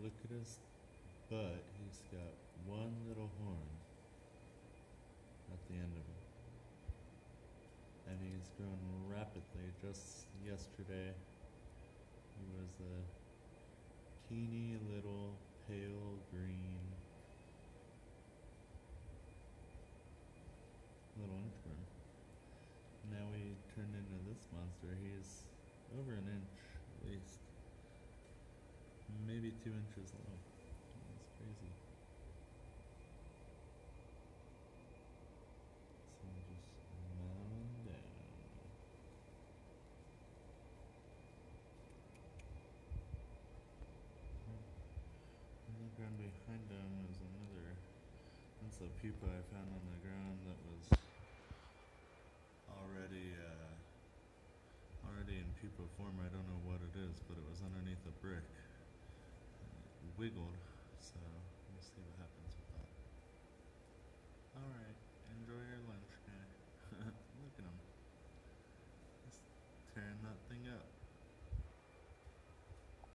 look at his butt. He's got one little horn at the end of him. And he's grown rapidly. Just yesterday, he was a teeny little pale green little inchworm. Now he turned into this monster. He's over an inch at least. Maybe 2 inches long. That's crazy. So just mowing down. On the ground behind him is another. That's a pupa I found on the ground that was already in pupa form. I don't know what it is, but it was underneath a brick. It wiggled